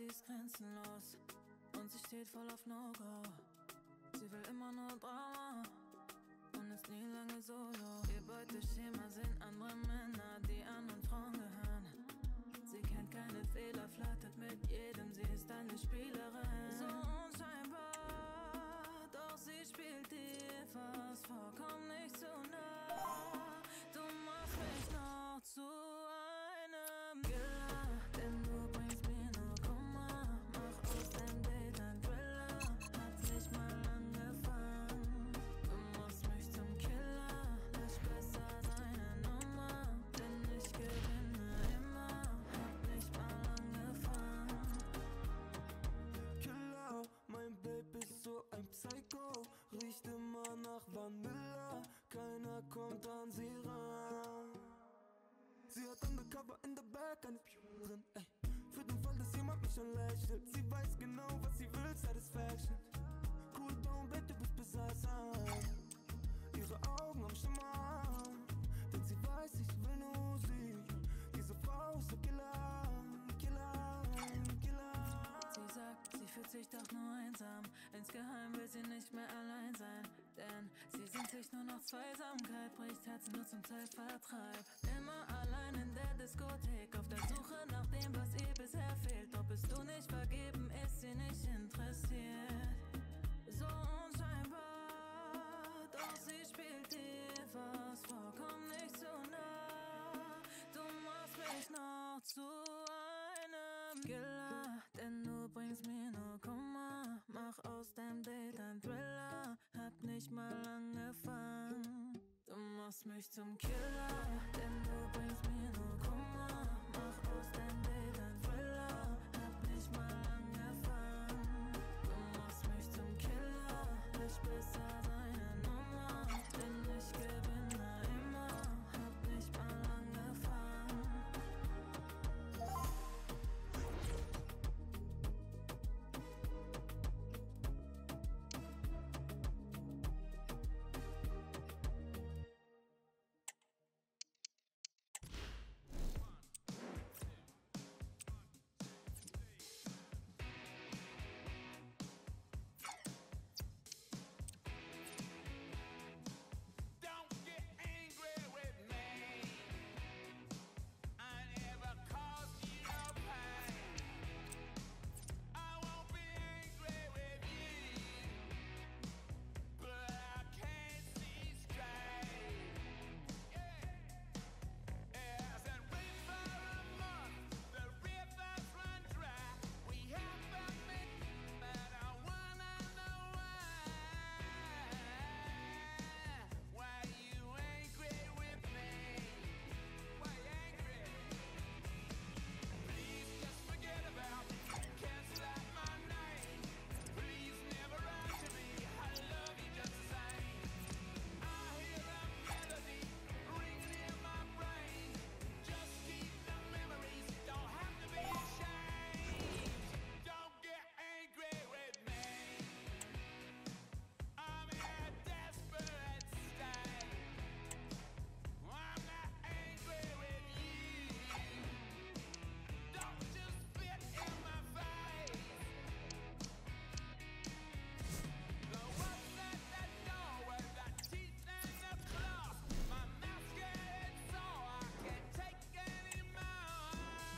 sie ist grenzenlos und sie steht voll auf No-Go. Sie will immer nur Drama und ist nie lange solo. Ihr Beuteschema sind andere Männer, die anderen Frauen gehören. Sie kennt keine Fehler, flirtet mit jedem, sie ist eine Spielerin. So unscheinbar, doch sie spielt dir fast vollkommen nicht so nah. Du machst mich noch zu einem Killer, denn du bringst mir nur Kummer. Mach aus deinem Date ein Thriller, hat nicht mal angefangen. Du machst mich zum Killer, lass besser seine Nummer, denn ich gewinne immer, hab nicht mal angefangen. Killer, mein Baby ist so ein Psycho, riecht immer nach Vanilla, keiner kommt an sie ran. Sie hat undercover in the back eine Führerin, ey. Für den Fall, dass jemand mich anlächelt. Sie weiß genau, was sie will, Satisfaction. Cool down, Babe, du bist besessen. Ihre Augen am Schimmern, denn sie weiß, ich will nur sie. Diese Frau ist so Killer, Killer, Killer. Sie sagt, sie fühlt sich doch nur einsam. Insgeheim will sie nicht mehr allein sein, denn sie sehnt sich nur nach Zweisamkeit, bricht Herzen nur zum Zeitvertreib. Immer allein in der Diskothek, auf der Suche nach dem, was ihr bisher fehlt. Doch bist du nicht vergeben, ist sie nicht interessiert. So unscheinbar, doch sie spielt dir fast vollkommen nicht so nah. Du machst mich noch zu einem Killer, denn du bringst mir nur Kummer. Mach aus deinem Date ein Thriller, hab nicht mal angefangen. Du machst mich zum Killer, denn du bringst mir nur Kummer. Mach aus deinem Date ein Thriller, hab nicht mal angefangen. Du machst mich zum Killer, lass besser seine Nummer, denn ich gewinne immer, hab nicht mal angefangen. Don't get angry with me. I never caused you no pain. I won't be angry with you, but I can't see straight. As and wait for a month, the rivers run dry. We haven't met, but I wanna know why you angry with me? Why angry? Please just forget about me. Cancel out my name. Please never write to me. I love you just the same. I hear a melody ringing in my brain. Just keep the memories. Don't have to be ashamed. Don't get angry with me. I'm in a desperate state. I'm not angry with you. Don't just spit in my face. The ones that know with the teeth and the claws. My mouth's getting sore, I can't take anymore.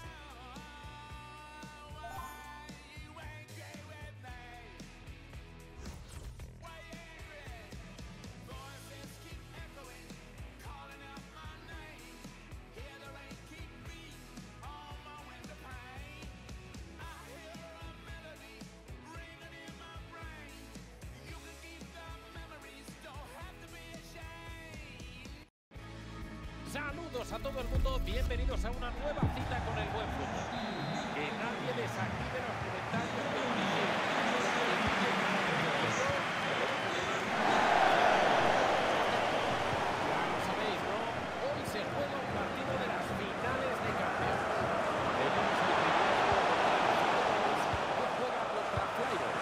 Why you angry with me? Why angry? Voices keep echoing, calling out my name. Hear the rain keep beating on my window pane. I hear a melody ringing in my brain. You can keep the memories, don't have to be ashamed. Saludos a todo el mundo, bienvenidos a una nueva cita con el buen fútbol. Que nadie desactive los comentarios. Ya lo sabéis, ¿no? Hoy se juega un partido de las finales de campeones. Tenemos el privilegio de juega contra Flyers.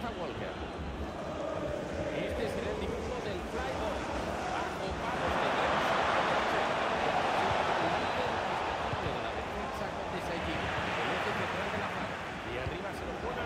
está Walker. Este será el dibujo del Flyboy. Bajo palos de defensa. De la defensa con Desailly. El eje central de la zaga. Y arriba se lo juegan.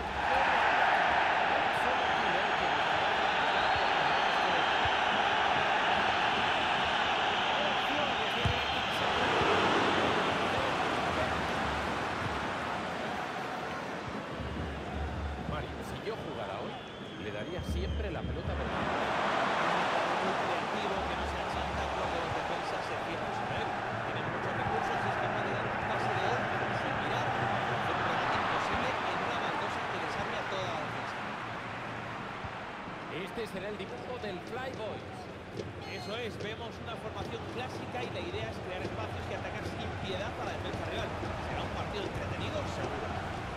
Siempre la pelota verdad. Muy creativo, que no se achanta cuando los defensas se fijan sobre él. Tiene muchos recursos y es capaz de dar un pase de gol sin mirar. Hacer un remate imposible en una baldosa que desarme a toda la defensa. Este será el dibujo del Flyboy. Eso es, vemos una formación clásica y la idea es crear espacios y atacar sin piedad para la defensa rival. Será un partido entretenido, seguro.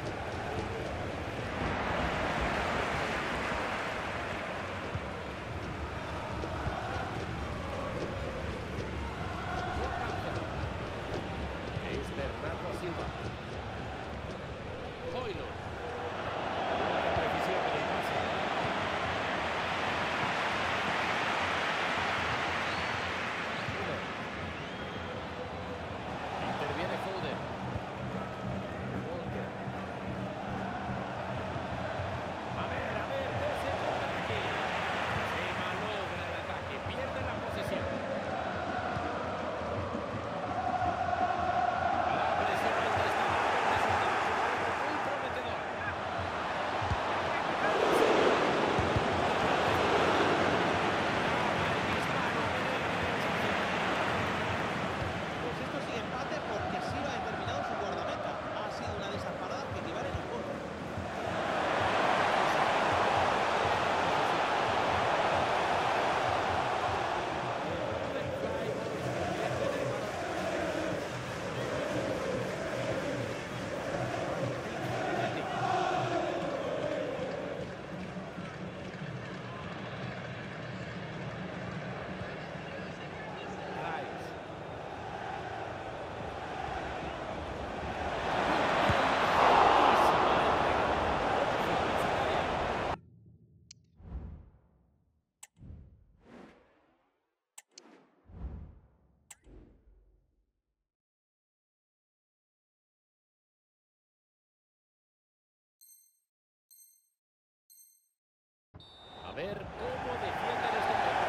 A ver cómo defienden este juego.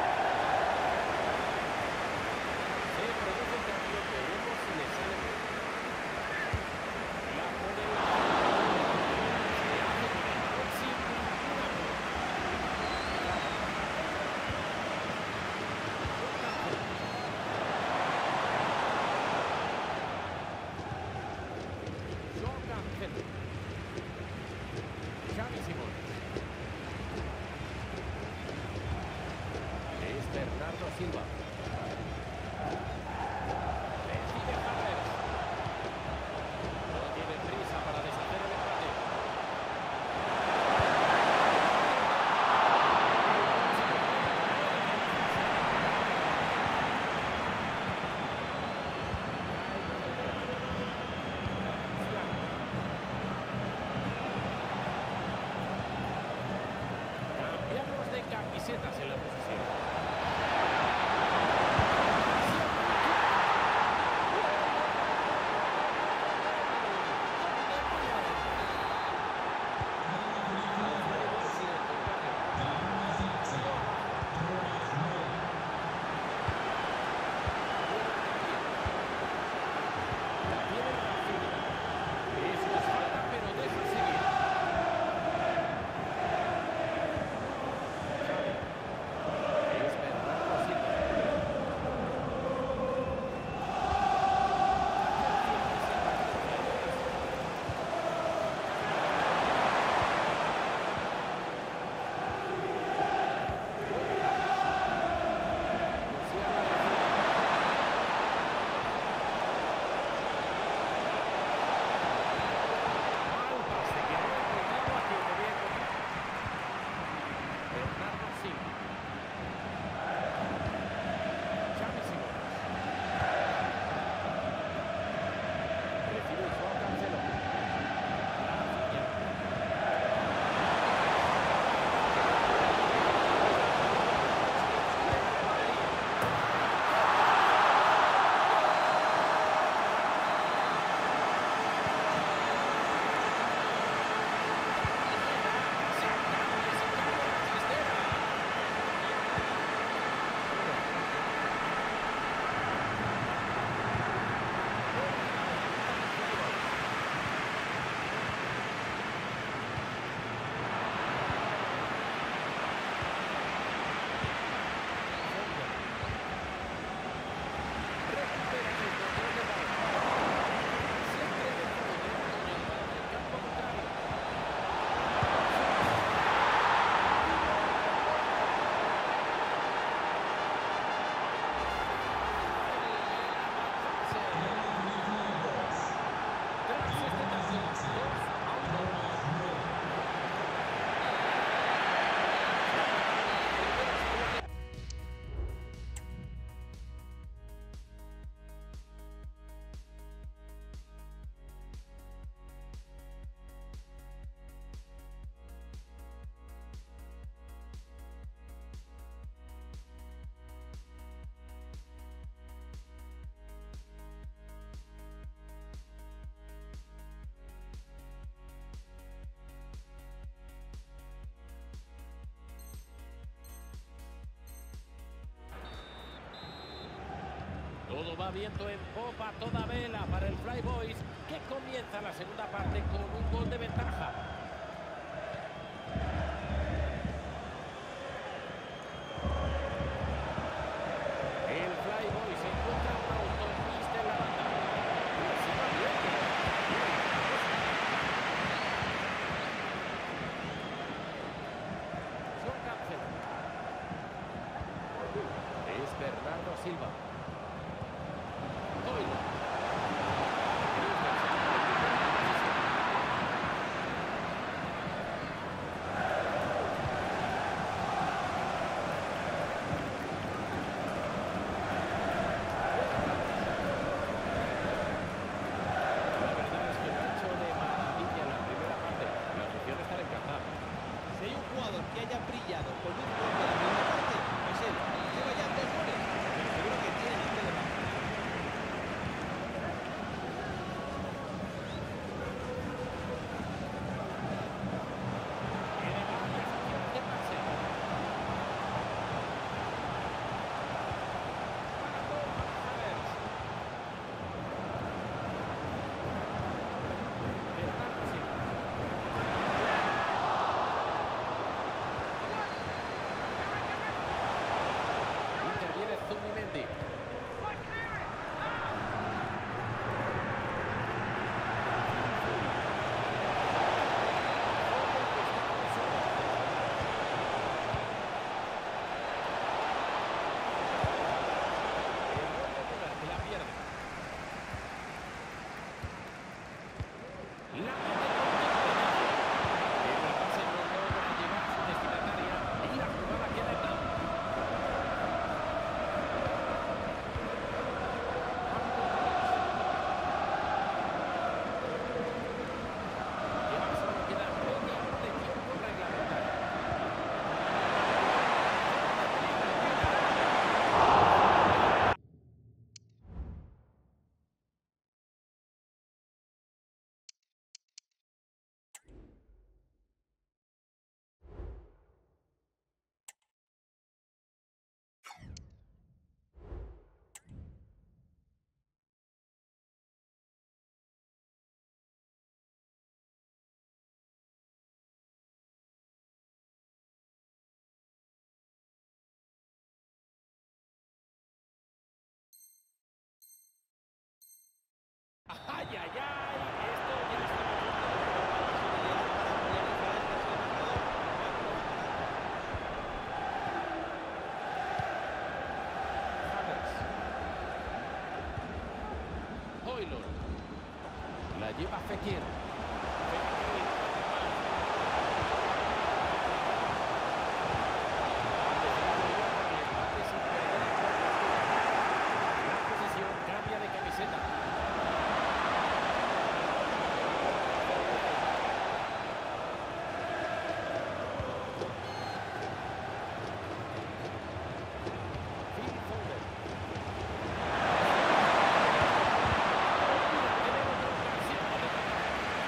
Se produce un cambio, veremos si le sale bien. La pone en la se hace con el gol sin ninguna duda. Joao Cancelo. Xavi Simón. va viento en popa a toda vela para el Fly Boys, que comienza la segunda parte con un gol de ventaja. El Fly Boys se encuentra en una autopista en la banda. Se va bien. Son Cancel. Es Bernardo Silva. Hoyland. La verdad es que lo ha hecho de maravilla en la primera parte. La afición está encantada. Si hay un jugador que haya brillado con un gol de la primera parte, es él. Lleva ya 2 goles, pero seguro que tiene mente de más. Tiene varias opciones de pase. Para gol para Havertz. Bernardo Silva. Interviene Zubimendi. Que la pierde. La mete con el pase no logra llevar a su destinataria y la jugada queda en nada. Y ahora solo queda media hora de tiempo reglamentario. ¡Ay, ay, ay! Esto ya está Havertz. Hoyland. La lleva Fekir. La posesión cambia de camiseta. Phil Foden. Tenemos otra ocasión de atacar.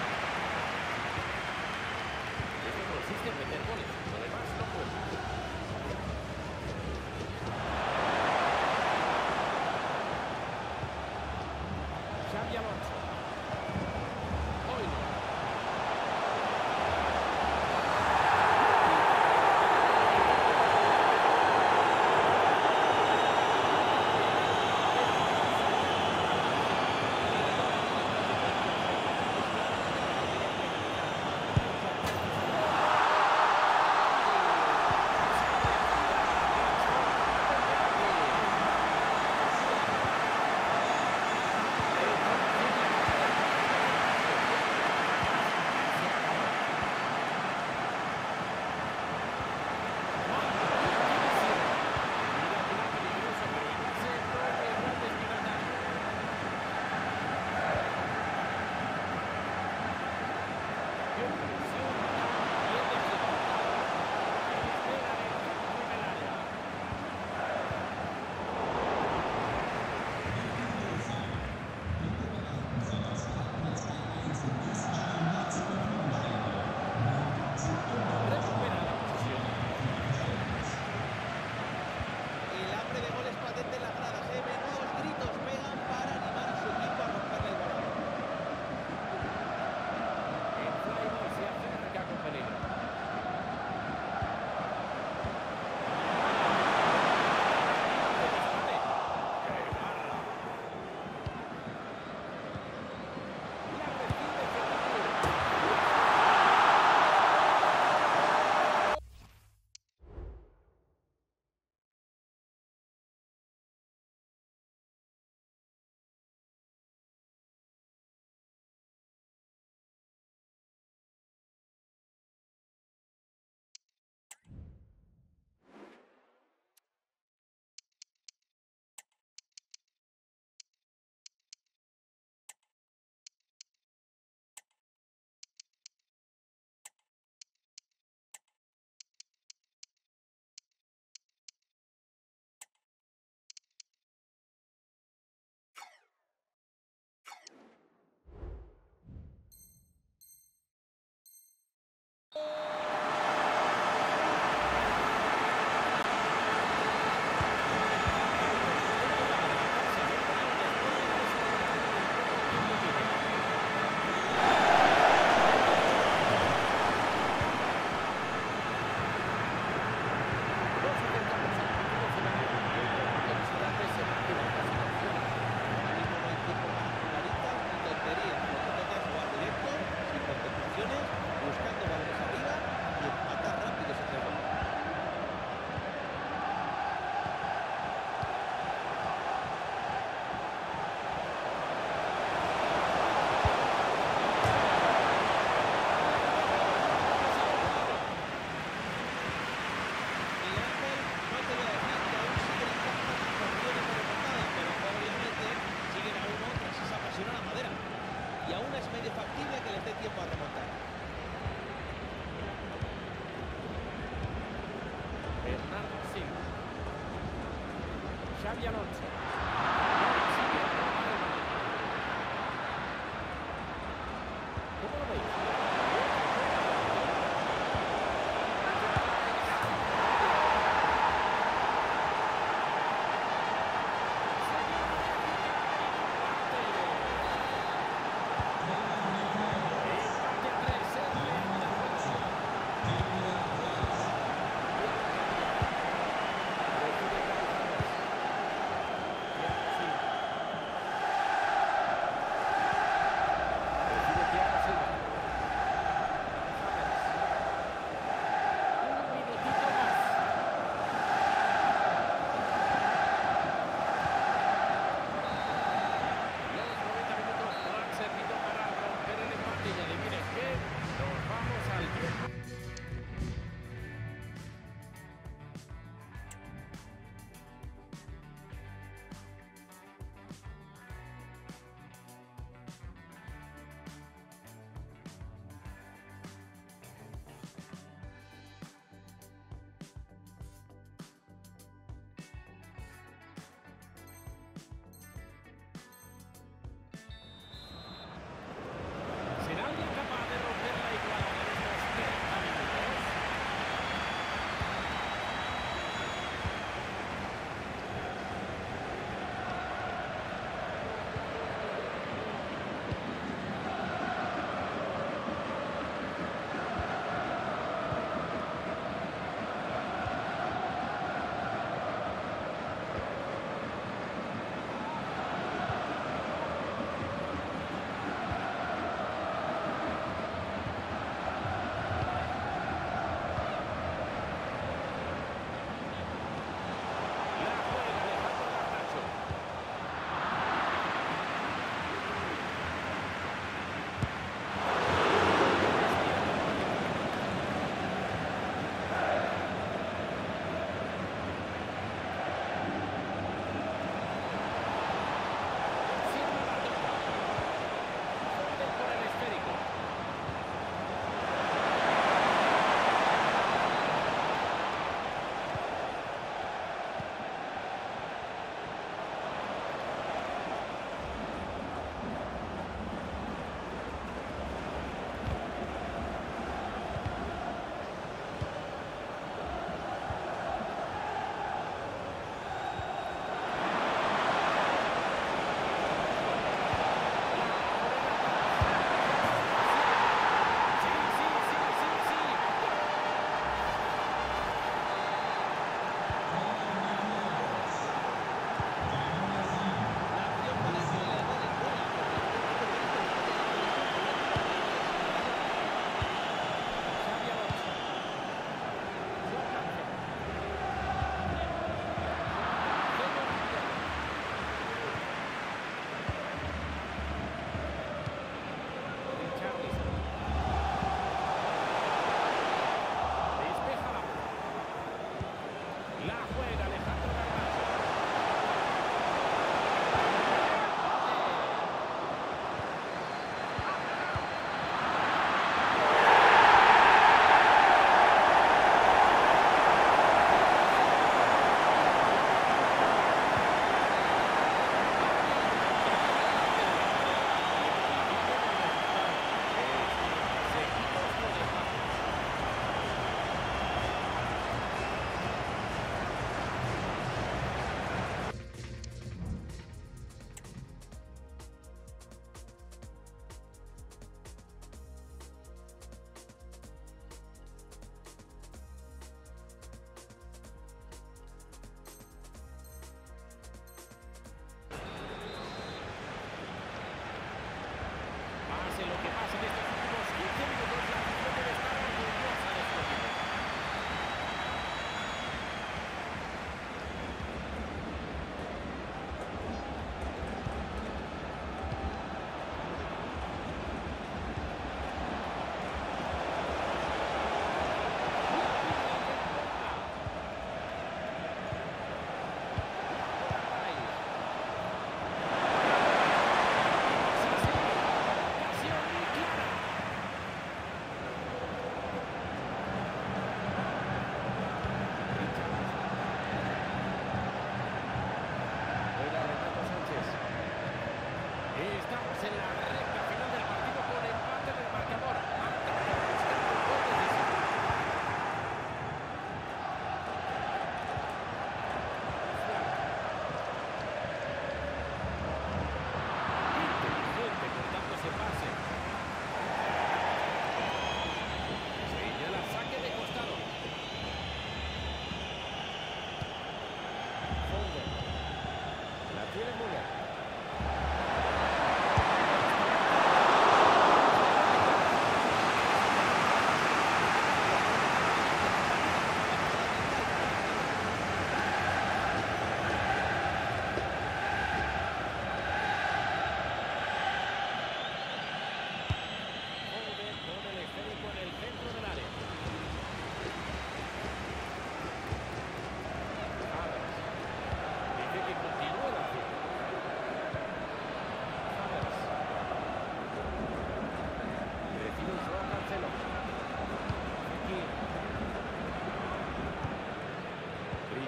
Xabi Alonso. ¿Cómo lo veis? ¿Será alguien capaz de romper la igualdad en estos 30 minutos?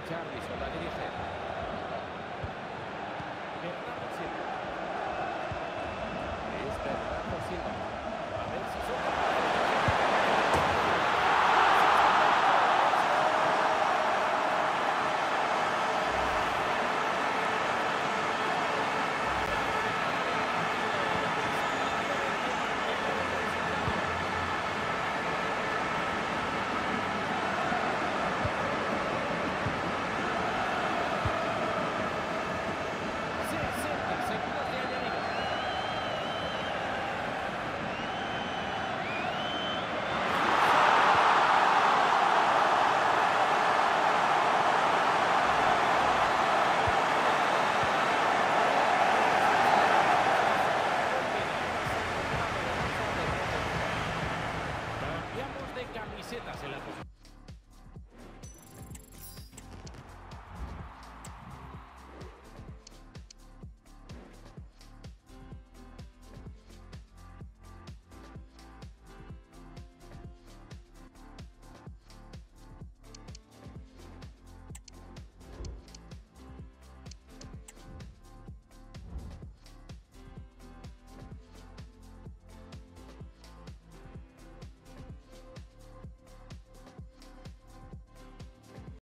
Richarlison la dirige. Bernardo Silva. Es Bernardo Silva. A ver si son capaces